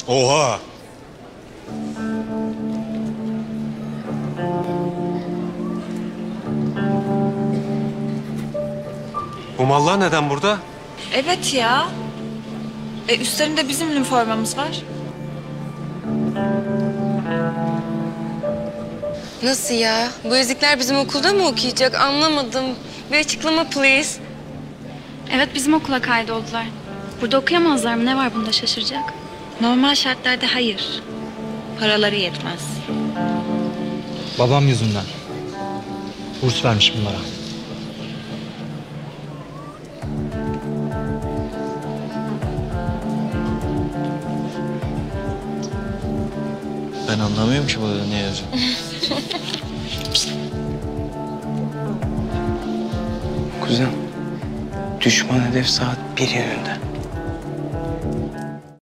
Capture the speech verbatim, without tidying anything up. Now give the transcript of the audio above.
Oha! Bu mallar neden burada? Evet ya. E, üstlerinde bizim üniformamız var. Nasıl ya? Bu ezikler bizim okulda mı okuyacak? Anlamadım. Bir açıklama please. Evet, bizim okula kaydoldular. Burada okuyamazlar mı? Ne var bunda şaşıracak? Normal şartlarda hayır. Paraları yetmez. Babam yüzünden. Burs vermiş bunlara. Ben anlamıyorum ki burada ne yazıyor. Kuzen, düşman hedef saat bir yönünde.